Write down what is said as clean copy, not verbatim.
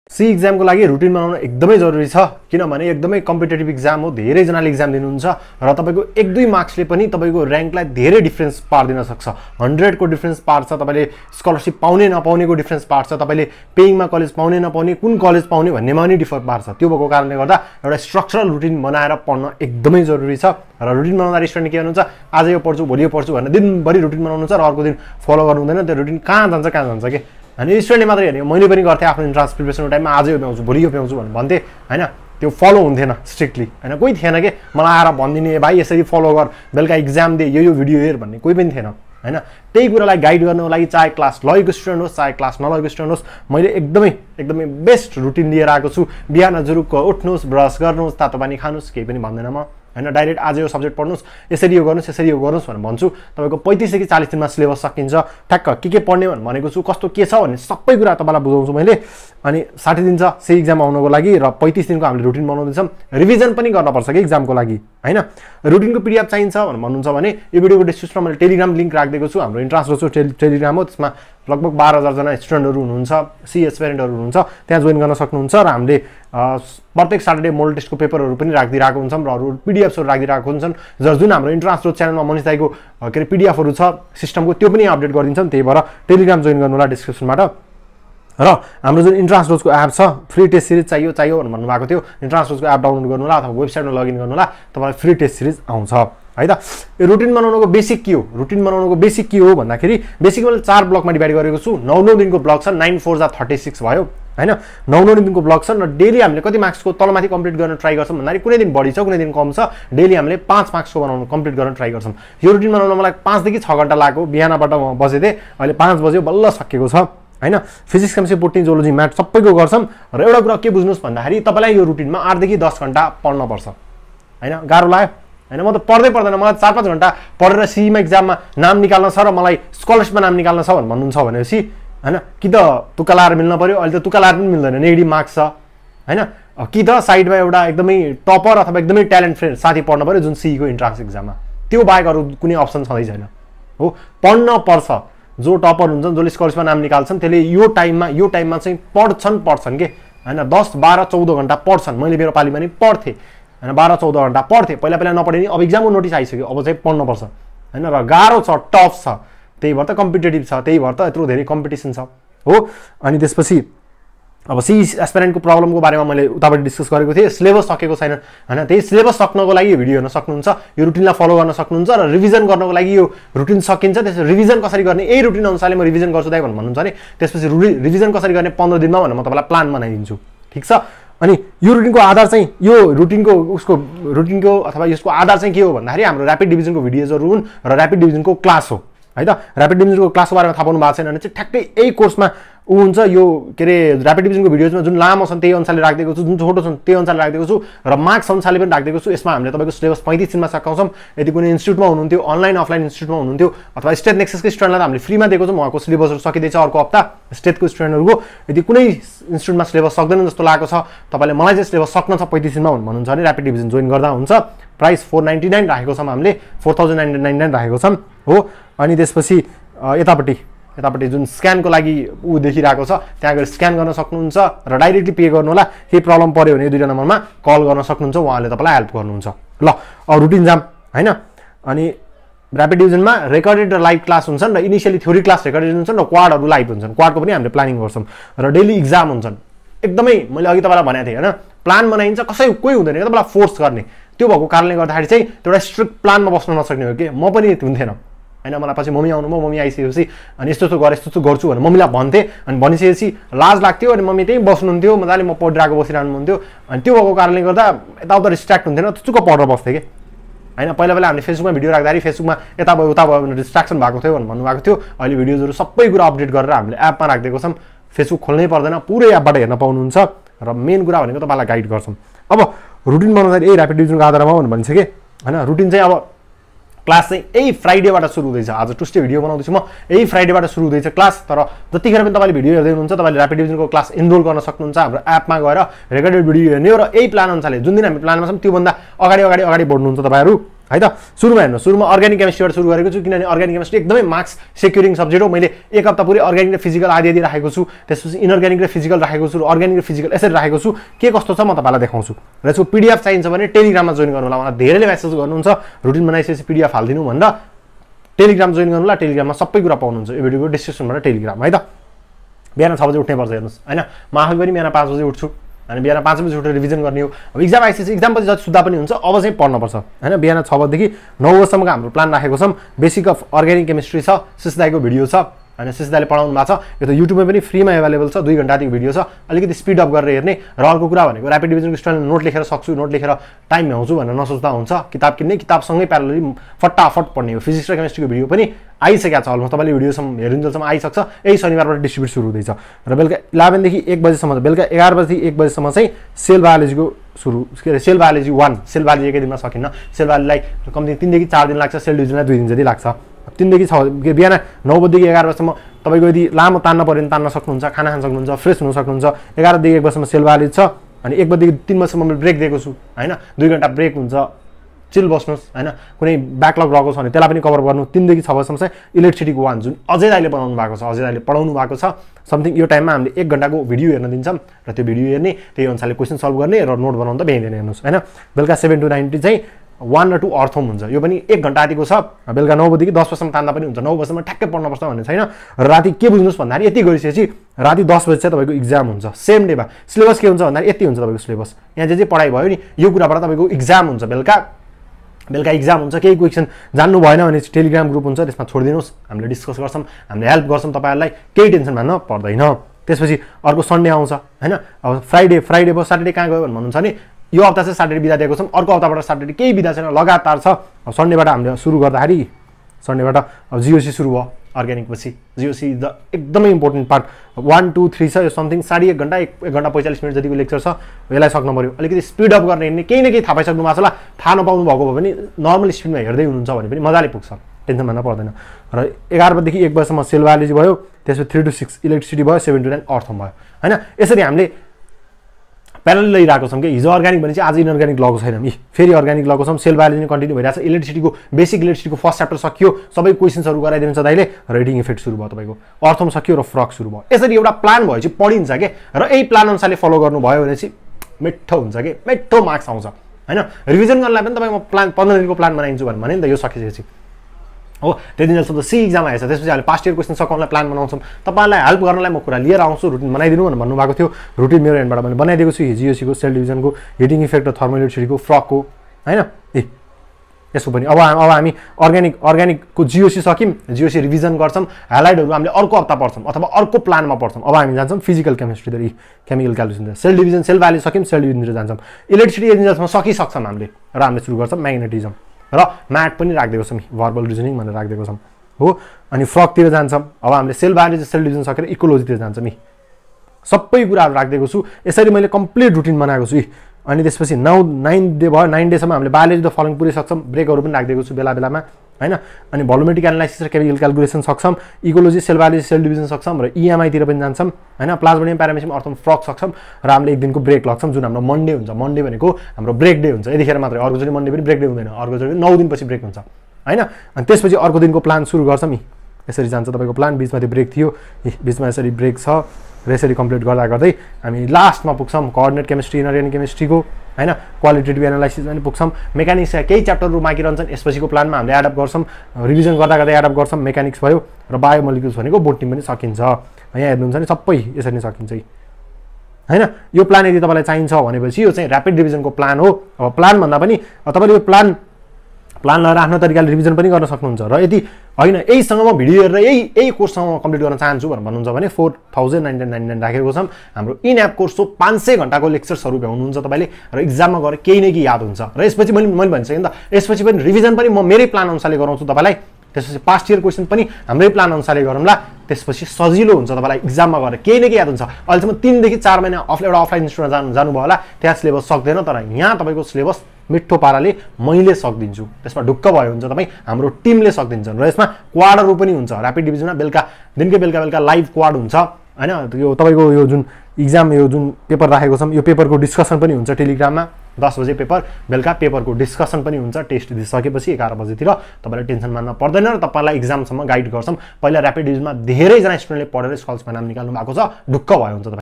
C एक्जामको लागि routine बनाउन एकदमै जरुरी छ किनभने एकदमै कम्पिटिटिभ एक्जाम हो धेरै जनाले एक्जाम दिनुहुन्छ र तपाईको 1-2 मार्क्सले पनि तपाईको र्याङ्कलाई धेरै डिफरेन्स पार्दिन सक्छ 100 को डिफरेन्स पार्छ तपाईले स्कलरशिप पाउने नपाउनेको डिफरेन्स पार्छ तपाईले पेइङमा कलेज पाउने नपाउने कुन कलेज पाउने भन्नेमा पनि डिफरेन्स पार्छ त्यो भएको कारणले गर्दा एउटा स्ट्रक्चरल रुटिन बनाएर पढ्न एकदमै जरुरी छ र रुटिन बनाउँदा स्टुडेन्ट के गर्नुहुन्छ आज यो पढ्छु भोलि यो पढ्छु भनेर दिनभरि रुटिन बनाउनुहुन्छ र अर्को दिन फलो गर्नु हुँदैन त्यो रुटिन कहाँ जान्छ के अनि स्टुडेन्टले मात्रै हेर्ने मैले पनि गर्थेँ आफ्नो इन्ट्रान्स प्रिपरेसनको टाइममा आज यो भ्याउँछु भोलि यो भ्याउँछु भन्थे हैन त्यो फलो हुन्थेन स्ट्रिक्टली हैन कोही थिएन के मलाई आएर भनिदिने भाइ यसरी फलो गर बेलुका एक्जाम दे यो भिडियो हेर भन्ने कोही पनि थिएन हैन त्यही कुरालाई गाइड गर्नको लागि चाहे क्लास लगेको स्टुडेन्ट होस् चाहे क्लास नलगेको स्टुडेन्ट होस् मैले एकदमै बेस्ट रुटिन लिएर आएको छु बिहान जुरुक्क उठ्नुस् ब्रस गर्नुस् तातो पानी खानुस् केही पनि भन्दैन म हैन डाइरेक्ट आज यो सब्जेक्ट पढ्नुस् यसरी यो गर्नुस् भनेर भन्छु तपाईको 35 देखि 40 दिनमा सिलेबस सकिन्छ ठ्याक्क के पढ्ने भनेको छु कस्तो के छ भन्ने सबै कुरा तपाईलाई बुझाउँछु मैले अनि 60 दिन छ सी एक्जाम आउनको लागि र 35 दिनको हामीले रुटिन बनाउँदै छौं रिभिजन पनि गर्न पर्छ के एक्जामको लागि हैन रुटिनको पीडीएफ चाहिन्छ भन्नुहुन्छ भने यो भिडियोको डिस्क्रिप्सनमा मैले टेलिग्राम लिंक राखिदिएको छु हाम्रो इन्ट्रान्स रोजको टेलिग्राम हो त्यसमा लगभग 12000 जना स्टुडेन्टहरु हुनुहुन्छ सी एस्पिरेन्टहरु हुनुहुन्छ त्यहाँ जोइन गर्न सक्नुहुन्छ र हामीले प्रत्येक सटरडे मोडल टेस्टको पेपरहरु पनि राखिदिरहेको हुन्छौं र अरु पीडीएफहरु राखिदिरहेको हुन्छन् जुन हाम्रो इन्ट्रान्स रोज च्यानलमा मनिष दाइको के पीडीएफहरु छ सिस्टमको त्यो पनि अपडेट गरिदिन्छौं त्यही भएर टेलिग्राम जोइन गर्नु होला डिस्क्रिप्सनबाट र हाम्रो जुन इन्ट्रान्स रोजको एप छ फ्री टेस्ट सिरिज चाहियो भन्नु भएको थियो इन्ट्रान्स रोजको एप डाउनलोड गर्नु होला अथवा वेबसाइटमा लगइन गर्नु होला तपाईलाई फ्री टेस्ट सिरिज आउँछ है त यो रुटिन बनाउनको बेसिक के हो रुटिन बनाउनको बेसिक के हो भन्दाखेरि बेसिक मैले 4 ब्लकमा डिभाइड गरेको छु 9 दिनको ब्लक छ 9 4 जा 36 भयो हैन 9 दिनको ब्लक छ र डेली हामीले कति मार्क्सको तलमाथि कम्प्लिट गर्न ट्राई गर्छौं भन्दाखेरि कुनै दिन बढी छ कुनै दिन कम छ डेली हामीले 5 मार्क्सको बनाउन कम्प्लिट गर्न ट्राई गर्छौं यो रुटिन बनाउन मलाई 5 देखि 6 घण्टा लाग्यो बिहानबाट म बसेथे अहिले 5 बजे बल्ल सकिएको छ हैन physics chemistry botany geology math सबैको गर्छौं र एउटा कुरा के बुझ्नुस् भन्दाखेरि तपाईलाई यो रुटिनमा 8 देखि 10 घण्टा पढ्न पर्छ हैन गाह्रो लाग्यो हैन म त पढ्दै पर्दैन मलाई 4-5 घण्टा पढेर सीईमा एक्जाममा नाम निकाल्न छ र मलाई स्कलरशिपमा नाम निकाल्न छ भन्नुहुन्छ भनेपछि हैन कि त तुक्का लाएर मिल्न पर्यो अहिले त तुक्का लाएर पनि मिल्दैन नेगेटिभ मार्क्स छ हैन कि त साइडमा एउटा एकदमै टपर अथवा एकदमै ट्यालेन्टेड साथी पढ्न पर्यो जुन सीई को इन्ट्रान्स एक्जाममा त्यो बाहेक अरु कुनै अप्सन छँदै छैन हो पढ्न पर्छ जो टपर हुन्छन् जसले स्कलरशिपमा नाम निकाल्छन् त्यसले यो टाइममा चाहिँ पढ्छन् के हैन 10 12 14 घण्टा पढ्छन् मैले मेरो पालीमा नि पढ्थे हैन 12 14 घण्टा पढ्थे पहिला नपढे नि अब एक्जामको नोटिस आइसक्यो अब चाहिँ पढ्न पर्छ हैन र गाह्रो छ टफ छ त्यही भएर त कम्पिटिटिभ छ त्यही भएर त यत्रो धेरै कम्पिटिसन छ हो अनि त्यसपछि अब सी एस्पिरेन्टको प्रब्लमको बारेमा मैले उताबाट डिस्कस गरेको थिए सिलेबस सकेको छैन हैन त्यही सिलेबस सक्नको लागि यो भिडियो हेर्न सक्नुहुन्छ यो रुटिनलाई फलो गर्न सक्नुहुन्छ र रिभिजन गर्नको लागि यो रुटिन सकिन्छ त्यसपछि रिभिजन कसरी गर्ने यही रुटिन अनुसारले म रिभिजन गर्छु दाइ भन्नुहुन्छ भने त्यसपछि रिभिजन कसरी गर्ने 15 दिनमा भनेर म तपाईलाई प्लान बनाइदिन्छु ठीक छ अनि यो रुटिनको आधार चाहिँ यो रुटिनको अथवा यसको आधार चाहिँ के हो भन्दाखेरि हाम्रो र्यापिड डिभिजनको भिडियोजहरु हुन् र र्यापिड डिभिजनको क्लास हो है त र्यापिड डिभिजनको क्लासको बारेमा थाहा पाउनु भएको छैन भने चाहिँ ठ्याक्कै यही कोर्समा हुन्छ यो के रे र्यापिड डिभिजनको भिडियोजमा जुन लामो छन् त्यही अनुसारले राख्दिएको छु जुन छोटो छन् त्यही अनुसारले राख्दिएको छु र मार्क्स अनुसारले पनि राख्दिएको छु यसमा हामीले तपाईको सिलेबस 35 दिनमा सकाउँछौं यदि कुनै इन्स्टिट्युटमा हुनुहुन्थ्यो अनलाइन अफलाइन इन्स्टिट्युटमा हुनुहुन्थ्यो अथवा स्टेट नेक्ससको स्टुडेन्टलाई त हामीले फ्रीमा दिएको छौं उहाँको सिलेबसहरु सकिदैछ अर्को हप्ता स्टेटको स्टुडेन्टहरुको यदि कुनै इन्स्टिट्युटमा सिलेबस सक्दैन जस्तो लागेको छ तपाईले मलाई चाहिँ सिलेबस सक्न छ 35 दिनमा भन्नुहुन्छ भने र्यापिड डिभिजन जोइन गर्दा हुन्छ प्राइस 499 राखेको छौं हामीले 4999 राखेको छौं हो अनि त्यसपछि यतापट्टि जुन स्क्यानको लागि उ देखिरहेको छ त्यहाँ गएर स्क्यान गर्न सक्नुहुन्छ र डाइरेक्टली पे गर्नु होला केही प्रब्लम पर्यो भने यो दुईटा नम्बरमा कल गर्न सक्नुहुन्छ उहाँले तपाईलाई हेल्प गर्नुहुन्छ ल अब रुटिन जाम हैन अनि र्यापिड डिभिजनमा रेकर्डेड र लाइभ क्लास हुन्छन् र इनिशियली थ्योरी क्लास रेकर्डेड हुन्छन् र क्वाडहरु लाइभ हुन्छन् क्वाडको पनि हामीले प्लानिङ गर्छौं र डेली एक्जाम हुन्छन् एकदमै मैले अघि तपाईलाई भनेको थिए हैन प्लान बनाइन्छ कोही हुँदैन के तपाईलाई फोर्स गर्ने त्यो भएको कारणले गर्दाखेरि चाहिँ एउटा स्ट्रिक्ट प्लानमा बस्न नसक्ने हो के म पनि हुन्थेन हैन मलाई पछि मम्मी आउनु मम्मी आइसकेपछि अनि यस्तो गर्छु भने मम्मीलाई भन्थे अनि भनिसकेपछि लाज लाग्थ्यो अनि मम्मी त्यही बस्नुहुन्थ्यो मजाले म पढिरहेको बसिरहनु हुन्थ्यो अनि त्यो भएको कारणले गर्दा यताउता डिस्ट्र्याक्ट हुन्थेन चुक्क पढेर बस्थे के हैन पहिला हामीले फेसबुकमा भिडियो राख्दाखेरि फेसबुकमा यता भयो उता भयो भने डिस्ट्र्याक्सन भएको थियो भन्नु भएको थियो अहिले भिडियोजहरु सबै कुरा अपडेट गरेर हामीले एपमा राख्दिएको छौं फेसबुक खोल्नै पर्दैन पुरै एपबाट हेर्न पाउनुहुन्छ र मेन कुरा भनेको तपाईलाई गाइड गर्छौं अब रुटिन बनाउँदा यही र्यापिड डिभिजनको आधारमा भन्छ के हैन रुटिन चाहिँ अब क्लास चाहिँ यही फ्राइडेबाट सुरु हुँदैछ आज ट्युसडे भिडियो बनाउँदैछु म यही फ्राइडेबाट सुरु हुँदैछ क्लास तर जतिखेर पनि तपाईले भिडियो हेर्दै हुनुहुन्छ तपाईले र्यापिड डिभिजनको क्लास इनरोल गर्न सक्नुहुन्छ हाम्रो एपमा गएर रेकर्डेड भिडियो हेर्ने र यही प्लान अनुसारले जुन दिन हामी प्लानमा छौं त्यो भन्दा अगाडि बढ्नुहुन्छ तपाईहरु है त। सुरुमा हेर्नु, सुरुमा अर्ग्यानिक केमिस्ट्रीबाट सुरु गरेको छु किनभने अर्ग्यानिक केमिस्ट्री एकदमै मार्क्स सेक्युरिङ सब्जेक्ट हो। मैले एक हप्ता पुरै अर्ग्यानिक र फिजिकल आदि राखेको छु, त्यसपछि इनअर्ग्यानिक र फिजिकल राखेको छु, अर्ग्यानिक र फिजिकल यसरी राखेको छु। के कस्तो छ म तपाईँलाई देखाउँछु र यसको PDF चाहिन्छ भने टेलिग्राममा जोइन गर्नु होला। मलाई धेरैले मेसेज गर्नुहुन्छ रुटिन बनाइसकेपछि PDF हाल्दिनु भनेर। टेलिग्राम जोइन गर्नु होला, टेलिग्राममा सबै कुरा पाउनुहुन्छ। यो भिडियोको डिस्क्रिप्सनबाट टेलिग्राम है त। बिहान 6 बजे उठ्नै पर्छ हेर्नुहोस् हैन। म आफै पनि बिहान 5 बजे उठ्छु, अनि बिहान 5 बजे उठेर रिभिजन गर्ने हो। अब एक्जाम आइसकेपछि एक्जाम पछि जति सुत्दा पनि हुन्छ, अब चाहिँ पढ्नुपर्छ हैन। बिहान 6 बजेदेखि 9 बजेसम्मको हाम्रो प्लान राखेको छौँ। बेसिक अफ अर्ग्यानिक केमिस्ट्री छ, सिसदाईको भिडियो छ हैन, सिसदाईले पढाउनु भएको छ। यो त युट्युबमा पनि फ्रीमा एभाइलेबल छ, 2 घण्टाको भिडियो छ। अलिकति स्पिड अप गरेर हेर्ने। र अर्को कुरा भनेको ऱ्यापिड डिभिजनको स्टुडेन्टले नोट लेखेर सक्छु, नोट लेखेर टाइम भ्याउँछु भनेर नसोच्दा हुन्छ। किताब किन्ने, किताबसँगै प्यारलली फटाफट पढ्ने हो। फिजिक्स र केमिस्ट्रीको भिडियो पनि आइसकेको छ अलमोस्ट। तपाईँले भिडियोसम्म हेरिन्जेलसम्म आइसक्छ। यही शनिबारबाट डिस्ट्रिब्युट सुरु हुँदैछ र बेलुका 11 देखि 1 बजेसम्म, बेलुका 11 बजेदेखि 1 बजेसम्म चाहिँ सेल बायोलोजीको सुरु, के अरे सेल बायोलोजी 1। सेल बायोलोजी एकै दिनमा सकिन्न। सेल बायोलोजीलाई कम्ती 3 देखि 4 दिन लाग्छ, सेल डिभिजनलाई 2 दिन जति लाग्छ। 3 देखि 6 बिहान 9 बजेदेखि 11 बजेसम्म तपाईँको यदि लामो तान्न पऱ्यो भने तान्न सक्नुहुन्छ, खाना खान सक्नुहुन्छ, फ्रेस हुन सक्नुहुन्छ। 11 देखि 1 बजेसम्म सेल बायोलोजी छ, अनि 1 बजेदेखि 3 बजेसम्म मैले ब्रेक दिएको छु हैन। 2 घण्टा ब्रेक हुन्छ, चिल बस्नुहोस् हैन। कुनै ब्याकलग रहेको छ भने त्यसलाई पनि कभर गर्नु। 3 देखि 6 बजेसम्म चाहिँ इलेक्ट्रिसिटीको 1 जुन अजय दाइले बनाउनु भएको छ, अजय दाइले पढाउनु भएको छ समथिङ। यो टाइममा हामीले 1 घण्टाको भिडियो हेर्न दिन्छौँ र त्यो भिडियो हेर्ने, त्यही अनुसारले क्वेसन सल्भ गर्ने र नोट बनाउनु त भ्याइँदैन हेर्नुहोस् हैन। बेलुका 7 to 9 चाहिँ 1 र 2 अर्थम हुन्छ। यो पनि 1 घण्टा आदिको छ। बेलुका 9 बजेदेखि 10 बजेसम्म तान्दा पनि हुन्छ। 9 बजेसम्म ठ्याक्कै पढ्नुपर्छ भन्ने छैन। र राति के बुझ्नुहोस् भन्दाखेरि यति गरिसकेपछि राति 10 बजे चाहिँ तपाईँको एक्जाम हुन्छ। सेम डेमा सिलेबस के हुन्छ भन्दाखेरि यति हुन्छ तपाईँको सिलेबस। यहाँ जे पढाइ भयो नि यो कुराबाट तपाईँको एक्जाम हुन्छ। बेलुका एक्जाम हुन्छ। केही क्वेसन जान्नु भएन भने टेलिग्राम ग्रुप हुन्छ, त्यसमा छोडिदिनुहोस्। हामीले डिस्कस गर्छौँ, हामीले हेल्प गर्छौँ तपाईँहरूलाई। केही टेन्सन मान्नु पर्दैन। त्यसपछि अर्को सन्डे आउँछ हैन। अब फ्राइडे भयो, सैटरडे कहाँ गयो भन्नुहुन्छ भने यो हप्ता चाहिँ सैटरडे बिदा दिएको छौँ। अर्को हप्ताबाट सैटरडे केही बिदा छैन, लगातार छ। अब सन्डेबाट हामीले सुरु गर्दाखेरि सन्डेबाट अब जिओसी सुरु भयो। अर्ग्यानिक पछि जिओसी द एकदमै इम्पोर्टेन्ट पार्ट। 1 2 3 छ। यो समथिङ 1.5 घण्टा 1 घण्टा 45 मिनट जतिको लेक्चर छ। यसलाई सक्नु पऱ्यो। अलिकति स्पिड अप गर्ने हेर्ने, केही न केही थाहा पाइसक्नु भएको छ होला। थाहा नपाउनु भएको भयो भने नर्मल स्पिडमा हेर्दै हुनुहुन्छ भने पनि मजाले पुग्छ, टेन्सन मान्न पर्दैन। र 11 बजेदेखि 1 बजेसम्म सेल बायोलोजी भयो, त्यसपछि 3 to 6 इलेक्ट्रिसिटी भयो, 7 to 9 अर्थम भयो हैन। यसरी हामीले प्यारल लैरहेको छौँ कि हिजो अर्ग्यानिक भने चाहिँ आज इनअर्ग्यानिक लगेको छैनौँ। फेरि अर्ग्यानिक लगेको छौँ। सेल बायोलोजी कन्टिन्यू भइरहेको छ। इलेक्ट्रिसिटीको बेसिक इलेक्ट्रिसिटीको फर्स्ट च्याप्टर सकियो, सबै क्वेसन्सहरू गराइदिनुहुन्छ दाइले। रेडिङ इफेक्ट सुरु भयो तपाईँको, अर्थम सकियो र फ्रक सुरु भयो। यसरी एउटा प्लान भयो चाहिँ पढिन्छ के, र यही प्लान अनुसारले फलो गर्नुभयो भने चाहिँ मिठो हुन्छ कि, मिठो मार्क्स आउँछ हैन। रिभिजन गर्नलाई पनि तपाईँ म प्लान 15 दिनको प्लान बनाइदिन्छु भने नि त यो सकिसकेपछि हो। त्यति बेलासम्म CEE एक्जाम आएछ, त्यसपछि हामीले पास्ट इयर क्वेसन सकाउनलाई प्लान बनाउँछौँ। तपाईँलाई हेल्प गर्नलाई म कुरा लिएर आउँछु। रुटिन बनाइदिनु भनेर भन्नुभएको थियो। रुटिन मेरो एन्डबाट मैले बनाइदिएको छु। जिओसीको, सेल डिभिजनको, हिटिङ इफेक्ट र थर्मल इलेक्ट्रिसिटीको, फ्रकको हैन। यसको पनि अब हामी अर्ग्यानिकको जिओसी सक्यौँ। जिओसी रिभिजन गर्छौँ। हाइलाइटहरू हामीले अर्को हप्ता पढ्छौँ अथवा अर्को प्लानमा पढ्छौँ। अब हामी जान्छौँ फिजिकल केमिस्ट्रीतिर, chemical calculation, cell division, cell biology सक्यौँ, सेल डिभिजनतिर जान्छौँ। इलेक्ट्रिसिटी इन्जिनियरसम्म सकिसक्छौँ हामीले, र हामीले सुरु गर्छौँ म्याग्नेटिजम र म्याथ पनि राखिदिएको छौँ, भर्बल रिजनिङ भनेर राखिदिएको छौँ हो। अनि फ्रकतिर जान्छौँ। अब हामीले सेल बायोलोजी, सेल डिभिजन सकेर इकोलोजीतिर जान्छौँ। सबै कुराहरू राखिदिएको छु। यसरी मैले कम्प्लिट रुटिन बनाएको छु। अनि त्यसपछि 9 डे भयो। 9 डेसम्म हामीले बायोलोजी द फलोइङ पुरै सक्छौँ। ब्रेकहरू पनि राखिदिएको छु बेला बेलामा हैन। अनि भोल्युमेट्रिक एनालाइसिस र केमिकल क्यालकुलेसन सक्छौँ। Ecology, cell biology, cell division सक्छौँ र EMI तिर पनि जान्छौँ हैन। प्लाज्मोडियम, प्यारामेसियम, अर्थम, फ्रक सक्छौँ र हामीले 1 दिनको ब्रेक लाग्छौँ जुन हाम्रो मन्डे हुन्छ। मन्डे भनेको हाम्रो ब्रेक डे हुन्छ। यतिखेर मात्रै, अर्कोचोटि मन्डे पनि ब्रेक डे हुँदैन। अर्कोचोटि 9 दिनपछि ब्रेक हुन्छ हैन। अनि त्यसपछि अर्को दिनको प्लान सुरु गर्छौँ। यसरी जान्छ तपाईँको प्लान। बिचमा त्यो ब्रेक थियो, बिचमा यसरी ब्रेक छ र यसरी कम्प्लिट गर्दा गर्दै हामी लास्टमा पुग्छौँ कोअर्डिनेट केमिस्ट्री, इनअर्ग्यानिक केमिस्ट्रीको हैन। क्वालिटेटिभ एनालाइसिस पनि पुग्छौँ। मेकानिक्स केही च्याप्टरहरू बाँकी रहन्छन्, यसपछिको प्लानमा हामीले एडअप गर्छौँ। रिभिजन गर्दा गर्दै एडअप गर्छौँ। मेकानिक्स भयो र बायोमोलिक्युल्स भनेको बोटिङ पनि सकिन्छ। यहाँ हेर्नुहुन्छ नि सबै यसरी नै सकिन्छ हैन। यो प्लान यदि तपाईँलाई चाहिन्छ भनेपछि यो चाहिँ ऱ्यापिड डिभिजनको प्लान हो। अब प्लान भन्दा पनि तपाईँले यो प्लान लगाएर आफ्नो तरिकाले रिभिजन पनि गर्न सक्नुहुन्छ। र यदि होइन यहीसँग म भिडियो हेरेर यही कोर्ससँग कम्प्लिट गर्न चाहन्छु भनेर भन्नुहुन्छ भने 4999 राखेको छौँ। हाम्रो इन एप कोर्स हो। 500 घण्टाको लेक्चर्सहरू भ्याउनुहुन्छ तपाईँले र एक्जाममा गएर केही न केही याद हुन्छ। र यसपछि मैले भनिसकेँ नि त, यसपछि पनि रिभिजन पनि म मेरै प्लान अनुसारले गराउँछु तपाईँलाई। त्यसपछि पास्ट इयर क्वेसन पनि हाम्रै प्लान अनुसारले गरौँला। त्यसपछि सजिलो हुन्छ तपाईँलाई एक्जाममा गएर केही न केही याद हुन्छ। अहिलेसम्म 3 देखि 4 महिना एउटा अफलाइन इन्स्टिट्युटमा जानुभयो होला, त्यहाँ सिलेबस सक्दैन। तर यहाँ तपाईँको सिलेबस मिठो पाराले मैले सक्दिन्छु। त्यसमा ढुक्क भयो हुन्छ तपाईँ, हाम्रो टिमले सक्दिन्छन्। र यसमा क्वाडहरू पनि हुन्छ। ऱ्यापिड डिभिजनमा दिनकै बेलुका लाइभ क्वाड हुन्छ हैन। यो तपाईँको यो जुन एक्जाम, यो जुन पेपर राखेको छौँ, यो पेपरको डिस्कसन पनि हुन्छ टेलिग्राममा 10 बजे पेपर, बेलुका पेपरको डिस्कसन पनि हुन्छ। टेस्ट दिइसकेपछि 11 बजेतिर तपाईलाई टेन्सन मान्न पर्दैन र तपाईलाई एक्जामसम्म गाइड गर्छौं। पहिला र्यापिड युजमा धेरैजना स्टुडेन्टले पढेर स्कलर्समा नाम निकाल्नु भएको छ, ढुक्क भयो हुन्छ।